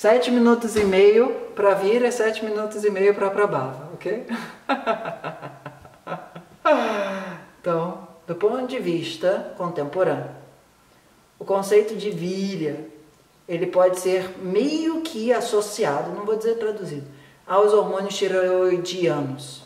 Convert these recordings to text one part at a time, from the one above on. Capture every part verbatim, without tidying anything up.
Sete minutos e meio para vir é sete minutos e meio para Prabhava, ok? Então, do ponto de vista contemporâneo, o conceito de Virya, ele pode ser meio que associado, não vou dizer traduzido, aos hormônios tireoidianos,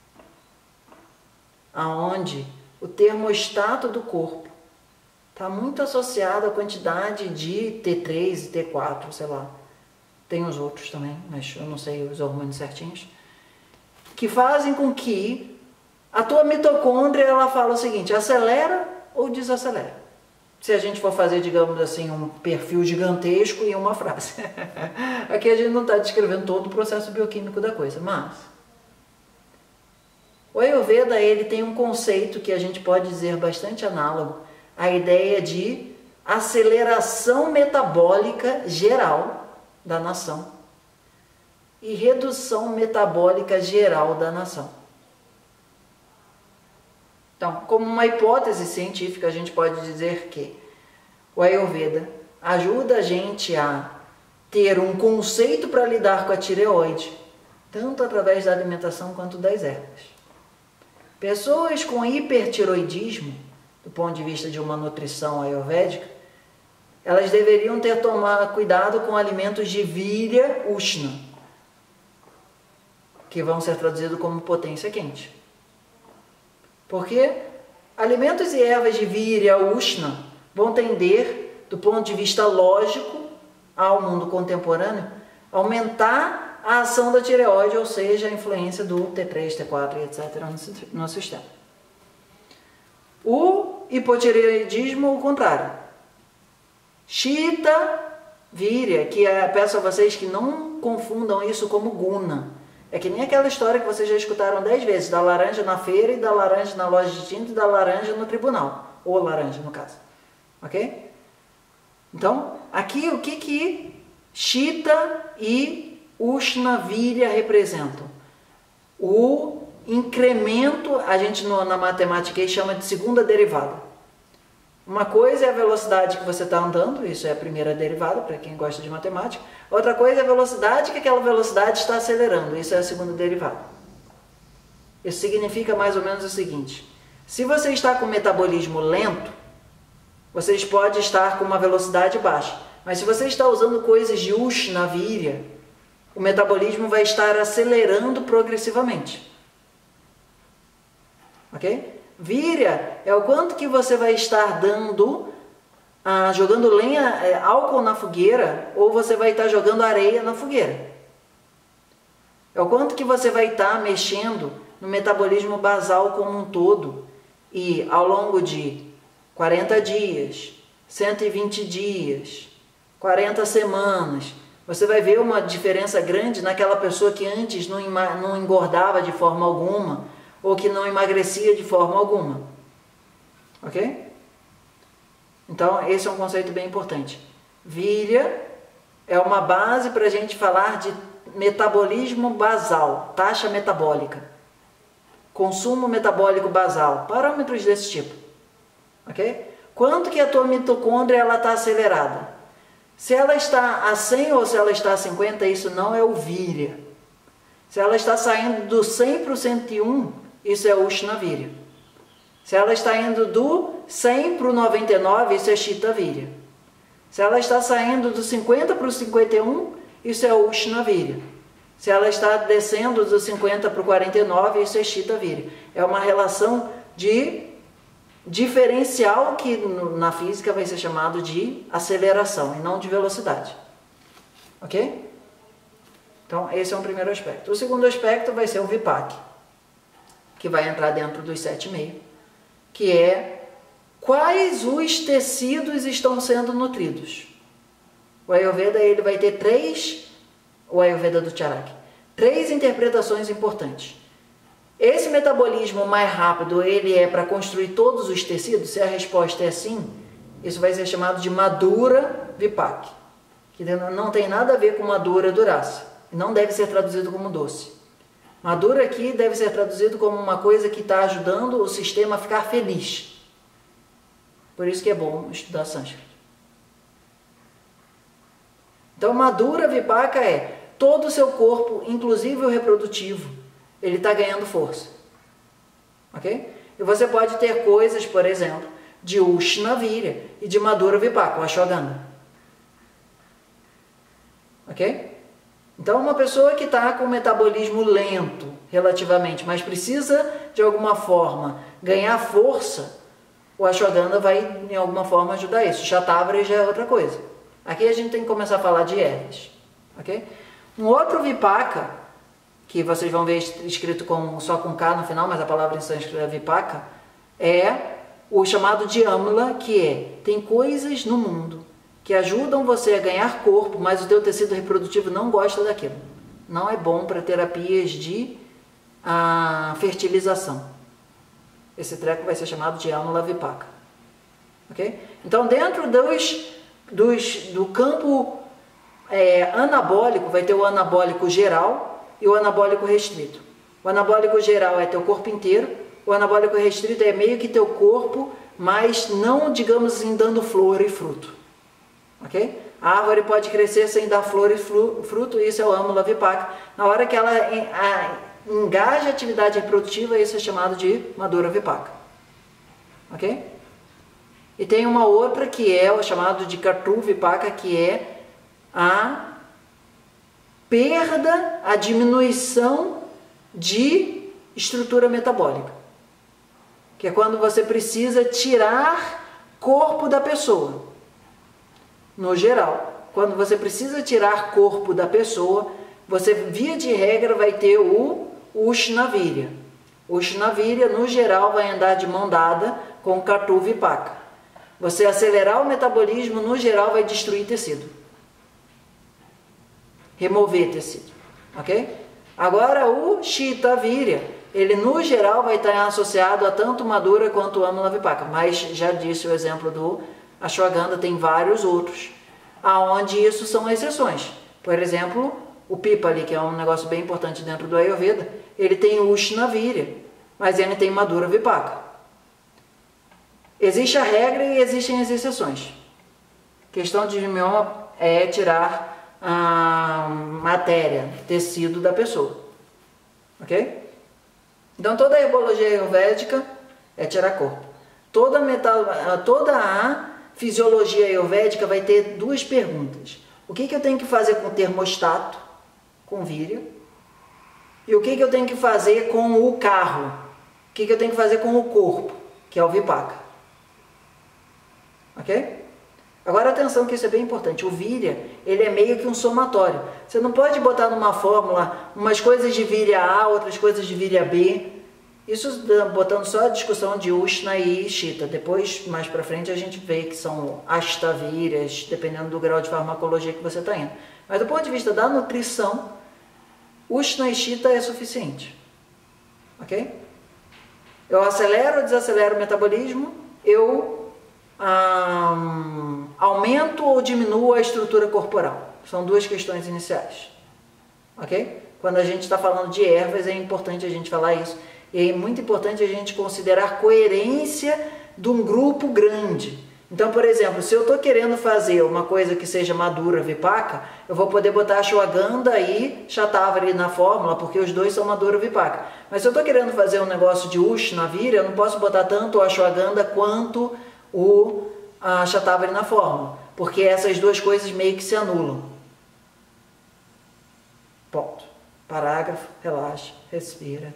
aonde o termostato do corpo está muito associado à quantidade de T três e T quatro, sei lá. Tem os outros também, mas eu não sei os hormônios certinhos, que fazem com que a tua mitocôndria, ela fala o seguinte, acelera ou desacelera. Se a gente for fazer, digamos assim, um perfil gigantesco em uma frase. Aqui a gente não está descrevendo todo o processo bioquímico da coisa, mas o Ayurveda, ele tem um conceito que a gente pode dizer bastante análogo à ideia de aceleração metabólica geral da nação e redução metabólica geral da nação. Então, como uma hipótese científica, a gente pode dizer que o Ayurveda ajuda a gente a ter um conceito para lidar com a tireoide, tanto através da alimentação quanto das ervas. Pessoas com hipertiroidismo, do ponto de vista de uma nutrição ayurvédica, elas deveriam ter tomado cuidado com alimentos de Virya Ushna, que vão ser traduzidos como potência quente. Porque alimentos e ervas de Virya Ushna vão tender, do ponto de vista lógico, ao mundo contemporâneo, aumentar a ação da tireoide, ou seja, a influência do T três, T quatro, etcétera no sistema. O hipotireoidismo, o contrário. Shita Virya, que é, peço a vocês que não confundam isso como guna. É que nem aquela história que vocês já escutaram dez vezes, da laranja na feira e da laranja na loja de tinta e da laranja no tribunal. Ou laranja, no caso. Ok? Então, aqui o que que Shita e Ushna Virya representam? O incremento, a gente no, na matemática aí chama de segunda derivada. Uma coisa é a velocidade que você está andando, isso é a primeira derivada, para quem gosta de matemática. Outra coisa é a velocidade que aquela velocidade está acelerando, isso é a segunda derivada. Isso significa mais ou menos o seguinte: se você está com metabolismo lento, você pode estar com uma velocidade baixa. Mas se você está usando coisas de Ushna Virya, o metabolismo vai estar acelerando progressivamente. Ok? Virya é o quanto que você vai estar dando, ah, jogando lenha, é, álcool na fogueira, ou você vai estar jogando areia na fogueira. É o quanto que você vai estar mexendo no metabolismo basal como um todo. E ao longo de quarenta dias, cento e vinte dias, quarenta semanas, você vai ver uma diferença grande naquela pessoa que antes não, não engordava de forma alguma, ou que não emagrecia de forma alguma. Ok? Então, esse é um conceito bem importante. Virya é uma base para a gente falar de metabolismo basal, taxa metabólica, consumo metabólico basal, parâmetros desse tipo. Ok? Quanto que a tua mitocôndria ela está acelerada? Se ela está a cem ou se ela está a cinquenta, isso não é o Virya. Se ela está saindo do cem para o cento e um, isso é Ushna Virya. Se ela está indo do cem para o noventa e nove, isso é Shita Virya. Se ela está saindo do cinquenta para o cinquenta e um, isso é Ushna Virya. Se ela está descendo do cinquenta para o quarenta e nove, isso é Shita Virya. É uma relação de diferencial que na física vai ser chamado de aceleração e não de velocidade. Ok? Então, esse é um primeiro aspecto. O segundo aspecto vai ser o Vipaka, que vai entrar dentro dos sete e meio, que é quais os tecidos estão sendo nutridos. O Ayurveda ele vai ter três, o Ayurveda do Charaka, três interpretações importantes. Esse metabolismo mais rápido, ele é para construir todos os tecidos? Se a resposta é sim, isso vai ser chamado de Madhura Vipaka, que não tem nada a ver com Madhura Durasa, não deve ser traduzido como doce. Madhura aqui deve ser traduzido como uma coisa que está ajudando o sistema a ficar feliz. Por isso que é bom estudar sânscrito. Então, Madhura Vipaka é todo o seu corpo, inclusive o reprodutivo, ele está ganhando força. Ok? E você pode ter coisas, por exemplo, de Ushna Virya e de Madhura Vipaka, o Ashwagandha. Ok? Então, uma pessoa que está com um metabolismo lento, relativamente, mas precisa, de alguma forma, ganhar força, o Ashwagandha vai, em alguma forma, ajudar isso. Shatavari já é outra coisa. Aqui a gente tem que começar a falar de ervas. Ok? Um outro Vipaka, que vocês vão ver escrito com, só com K no final, mas a palavra em sânscrito é Vipaka, é o chamado de Amla, que é, tem coisas no mundo que ajudam você a ganhar corpo, mas o teu tecido reprodutivo não gosta daquilo. Não é bom para terapias de a, fertilização. Esse treco vai ser chamado de Amla Vipaka. Ok? Então, dentro dos, dos, do campo é, anabólico, vai ter o anabólico geral e o anabólico restrito. O anabólico geral é teu corpo inteiro, o anabólico restrito é meio que teu corpo, mas não, digamos assim, dando flor e fruto. Ok? A árvore pode crescer sem dar flor e fruto, isso é o Amla Vipaka. Na hora que ela engaja a atividade reprodutiva, isso é chamado de Madhura Vipaka. Ok? E tem uma outra que é o chamado de Katu Vipaka, que é a perda, a diminuição de estrutura metabólica. Que é quando você precisa tirar corpo da pessoa. No geral, quando você precisa tirar corpo da pessoa, você, via de regra, vai ter o Ushna Virya. O Ushna Virya, no geral, vai andar de mão dada com o Katu Vipaka. Você acelerar o metabolismo, no geral, vai destruir tecido. Remover tecido. Ok? Agora, o Shita Virya, ele, no geral, vai estar associado a tanto Madhura quanto o Amla Vipaka. Mas, já disse o exemplo do Ashwagandha, tem vários outros, aonde isso são exceções. Por exemplo, o Pipali, que é um negócio bem importante dentro do Ayurveda, ele tem o Ushna Virya, mas ele tem Madhura Vipaka. Existe a regra e existem as exceções. Questão de mioma é tirar a matéria, tecido da pessoa. Ok? Então, toda a herbologia ayurvédica é tirar corpo. Toda, metal, toda a fisiologia ayurvédica vai ter duas perguntas. O que, que eu tenho que fazer com o termostato, com Virya? E o que, que eu tenho que fazer com o carro? O que, que eu tenho que fazer com o corpo, que é o Vipaka? Ok? Agora, atenção que isso é bem importante. O Virya, ele é meio que um somatório. Você não pode botar numa fórmula umas coisas de Virya A, outras coisas de Virya B. Isso botando só a discussão de Ushna e Shita. Depois, mais para frente, a gente vê que são Ashtaviryas, dependendo do grau de farmacologia que você está indo. Mas do ponto de vista da nutrição, Ushna e Shita é suficiente. Ok? Eu acelero ou desacelero o metabolismo, eu hum, aumento ou diminuo a estrutura corporal. São duas questões iniciais. Ok? Quando a gente está falando de ervas, é importante a gente falar isso. E é muito importante a gente considerar a coerência de um grupo grande. Então, por exemplo, se eu estou querendo fazer uma coisa que seja Madhura Vipaka, eu vou poder botar Ashwagandha e Shatavari na fórmula, porque os dois são Madhura Vipaka. Mas se eu estou querendo fazer um negócio de Ushna Virya, eu não posso botar tanto o Ashwagandha quanto o a Shatavari na fórmula, porque essas duas coisas meio que se anulam. Ponto. Parágrafo, relaxa, respira.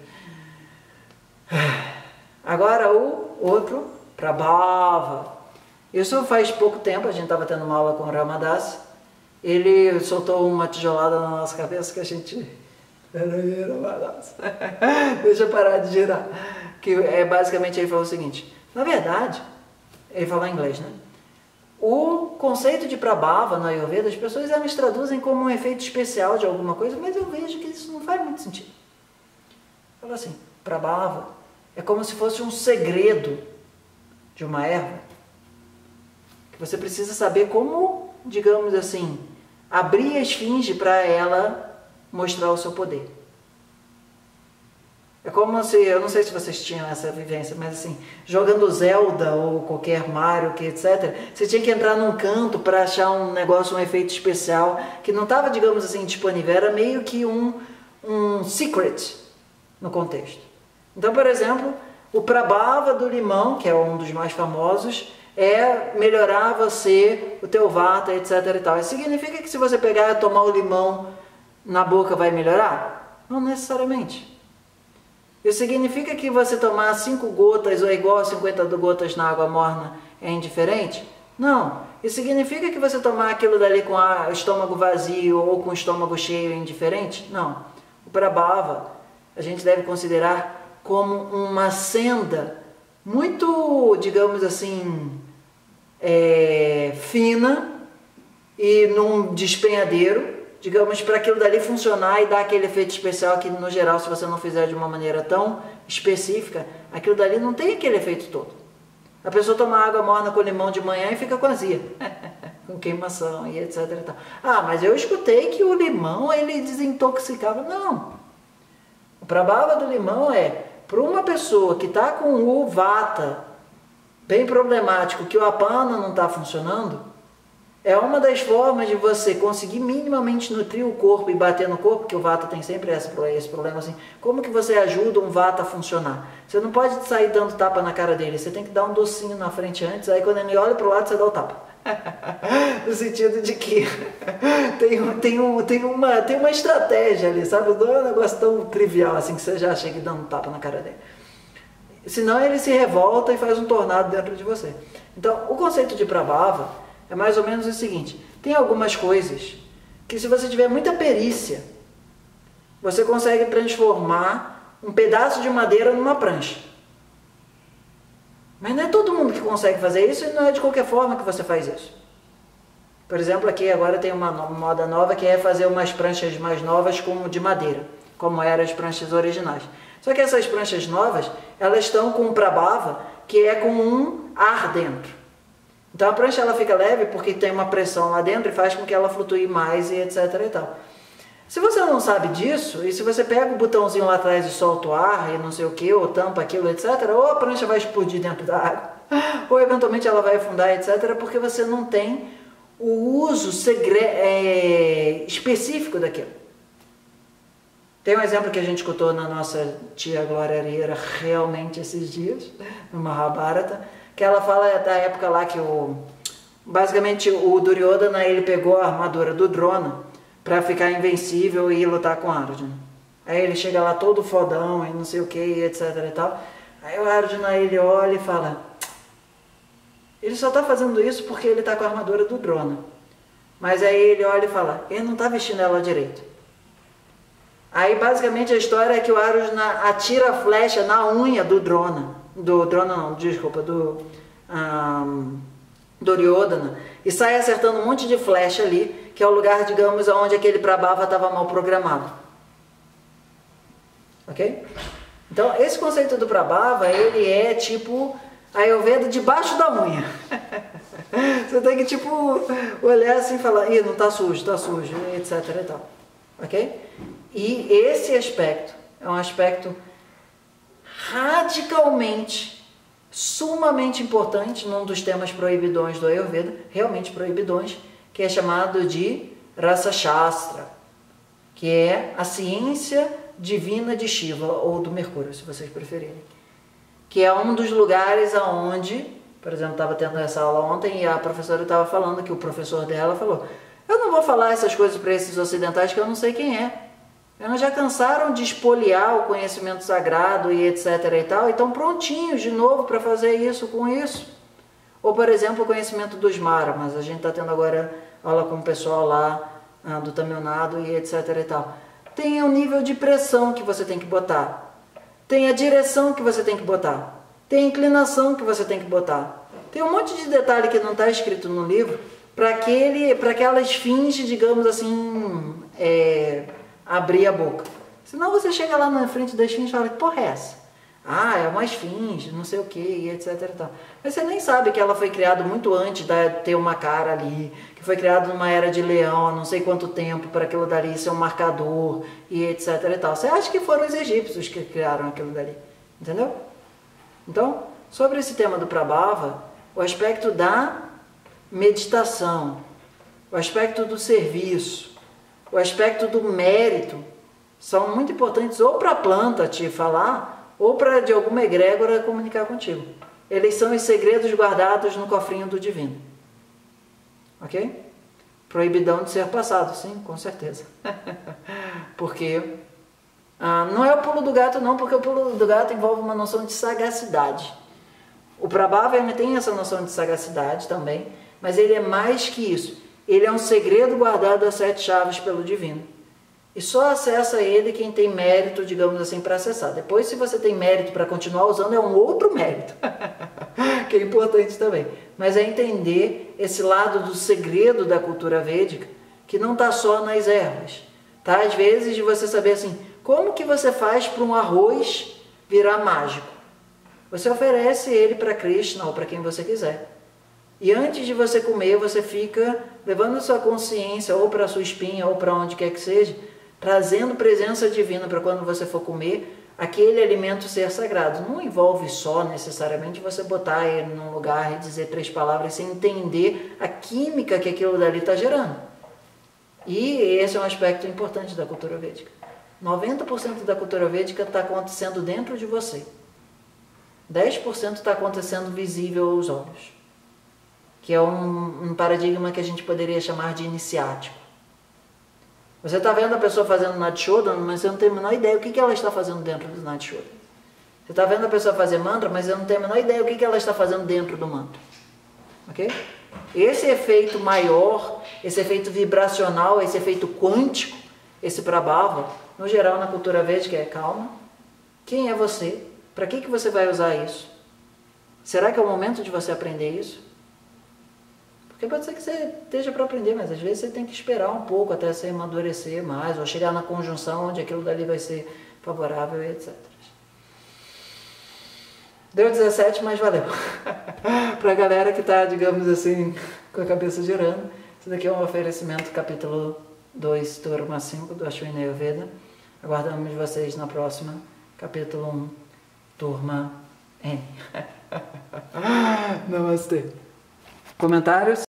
Agora o outro, Prabhava. Isso faz pouco tempo, a gente estava tendo uma aula com o Ramadas. Ele soltou uma tijolada na nossa cabeça que a gente... Ramadas. Deixa eu parar de girar. Que é, basicamente ele falou o seguinte, na verdade, ele falou em inglês, né? O conceito de Prabhava no Ayurveda, as pessoas elas traduzem como um efeito especial de alguma coisa, mas eu vejo que isso não faz muito sentido. Falou assim, Prabhava é como se fosse um segredo de uma erva, que você precisa saber como, digamos assim, abrir a esfinge para ela mostrar o seu poder. É como se, eu não sei se vocês tinham essa vivência, mas assim, jogando Zelda ou qualquer Mario, que etcétera, você tinha que entrar num canto para achar um negócio, um efeito especial, que não estava, digamos assim, disponível, era meio que um, um secret no contexto. Então, por exemplo, o Prabhava do limão, que é um dos mais famosos, é melhorar você, o teu vata, etcétera e tal. Isso significa que se você pegar e tomar o limão na boca vai melhorar? Não necessariamente. Isso significa que você tomar cinco gotas ou é igual a cinquenta gotas na água morna é indiferente? Não. Isso significa que você tomar aquilo dali com o estômago vazio ou com o estômago cheio é indiferente? Não. O Prabhava a gente deve considerar como uma senda muito, digamos assim, é, fina e num despenhadeiro, digamos, para aquilo dali funcionar e dar aquele efeito especial que, no geral, se você não fizer de uma maneira tão específica, aquilo dali não tem aquele efeito todo. A pessoa toma água morna com limão de manhã e fica com azia, com queimação e etc e tal. Ah, mas eu escutei que o limão, ele desintoxicava. Não. O Prabhava do limão é, para uma pessoa que está com o vata bem problemático, que o apana não está funcionando, é uma das formas de você conseguir minimamente nutrir o corpo e bater no corpo, que o vata tem sempre esse, esse problema assim. Como que você ajuda um vata a funcionar? Você não pode sair dando tapa na cara dele, você tem que dar um docinho na frente antes, aí quando ele olha para o lado você dá o tapa. No sentido de que tem, tem, um, tem, uma, tem uma estratégia ali, sabe? Não é um negócio tão trivial assim que você já chega dando um tapa na cara dele. Senão ele se revolta e faz um tornado dentro de você. Então, o conceito de Prabhava é mais ou menos o seguinte: tem algumas coisas que, se você tiver muita perícia, você consegue transformar um pedaço de madeira numa prancha. Mas não é todo mundo que consegue fazer isso e não é de qualquer forma que você faz isso. Por exemplo, aqui agora tem uma moda nova que é fazer umas pranchas mais novas como de madeira, como eram as pranchas originais. Só que essas pranchas novas, elas estão com um Prabhava que é com um ar dentro. Então a prancha ela fica leve porque tem uma pressão lá dentro e faz com que ela flutue mais e etc e tal. Se você não sabe disso, e se você pega o botãozinho lá atrás e solta o ar e não sei o que, ou tampa aquilo, etcétera, ou a prancha vai explodir dentro da água, ou eventualmente ela vai afundar, etcétera, porque você não tem o uso segre é, específico daquilo. Tem um exemplo que a gente escutou na nossa tia Glória Arieira realmente esses dias, no Mahabharata, que ela fala da época lá que o, basicamente o Duryodhana ele pegou a armadura do Drona para ficar invencível e ir lutar com Arjuna. Aí ele chega lá todo fodão e não sei o que, etc e tal. Aí o Arjuna ele olha e fala, ele só está fazendo isso porque ele está com a armadura do Drona. Mas aí ele olha e fala, ele não está vestindo ela direito. Aí basicamente a história é que o Arjuna atira a flecha na unha do Drona. Do Drona não, desculpa, do um, Duryodhana, e sai acertando um monte de flecha ali, que é o lugar, digamos, onde aquele Prabhava estava mal programado. Ok? Então, esse conceito do Prabhava, ele é tipo a Ayurveda debaixo da unha. Você tem que, tipo, olhar assim e falar, ih, não tá sujo, tá sujo, etc e tal. Ok? E esse aspecto é um aspecto radicalmente, sumamente importante num dos temas proibidões do Ayurveda, realmente proibidões, que é chamado de Rasa Shastra, que é a ciência divina de Shiva, ou do Mercúrio, se vocês preferirem. Que é um dos lugares aonde, por exemplo, estava tendo essa aula ontem e a professora estava falando, que o professor dela falou, eu não vou falar essas coisas para esses ocidentais que eu não sei quem é. Eles já cansaram de espoliar o conhecimento sagrado e etc e tal, e estão prontinhos de novo para fazer isso com isso. Ou, por exemplo, o conhecimento dos Maramas. A gente está tendo agora aula com o pessoal lá ah, do Tamil Nadu e etc e tal. Tem o nível de pressão que você tem que botar. Tem a direção que você tem que botar. Tem a inclinação que você tem que botar. Tem um monte de detalhe que não está escrito no livro para aquela esfinge, digamos assim, é, abrir a boca. Senão você chega lá na frente da esfinge e fala, que porra é essa? Ah, é uma esfinge, não sei o que, e etc e tal. Mas você nem sabe que ela foi criada muito antes de ter uma cara ali, que foi criada numa era de leão, há não sei quanto tempo, para aquilo dali ser um marcador, e etc e tal. Você acha que foram os egípcios que criaram aquilo dali, entendeu? Então, sobre esse tema do Prabhava, o aspecto da meditação, o aspecto do serviço, o aspecto do mérito, são muito importantes ou para a planta te falar, ou para de alguma egrégora comunicar contigo. Eles são os segredos guardados no cofrinho do divino. Ok? Proibidão de ser passado, sim, com certeza. Porque ah, não é o pulo do gato não, porque o pulo do gato envolve uma noção de sagacidade. O Prabhava tem essa noção de sagacidade também, mas ele é mais que isso. Ele é um segredo guardado às sete chaves pelo divino. E só acessa ele quem tem mérito, digamos assim, para acessar. Depois, se você tem mérito para continuar usando, é um outro mérito, que é importante também. Mas é entender esse lado do segredo da cultura védica, que não está só nas ervas. Tá? Às vezes, de você saber assim, como que você faz para um arroz virar mágico? Você oferece ele para Krishna ou para quem você quiser. E antes de você comer, você fica levando sua consciência ou para a sua espinha ou para onde quer que seja, trazendo presença divina para quando você for comer, aquele alimento ser sagrado. Não envolve só necessariamente você botar ele num lugar e dizer três palavras sem entender a química que aquilo dali está gerando. E esse é um aspecto importante da cultura védica. noventa por cento da cultura védica está acontecendo dentro de você. dez por cento está acontecendo visível aos olhos. Que é um, um paradigma que a gente poderia chamar de iniciático. Você está vendo a pessoa fazendo Natishodan, mas você não tem a menor ideia o que, que ela está fazendo dentro do Natishodan. Você está vendo a pessoa fazer mantra, mas você não tem a menor ideia o que, que ela está fazendo dentro do mantra. Ok? Esse efeito maior, esse efeito vibracional, esse efeito quântico, esse Prabhava, no geral na cultura védica é calma. Quem é você? Para que, que você vai usar isso? Será que é o momento de você aprender isso? Porque pode ser que você esteja para aprender, mas às vezes você tem que esperar um pouco até você amadurecer mais, ou chegar na conjunção onde aquilo dali vai ser favorável, etcétera. Deu dezessete, mas valeu. Para a galera que está, digamos assim, com a cabeça girando, isso daqui é um oferecimento capítulo dois, turma cinco do Ashwini Ayurveda. Aguardamos vocês na próxima, capítulo um, turma N. Namastê. Comentários?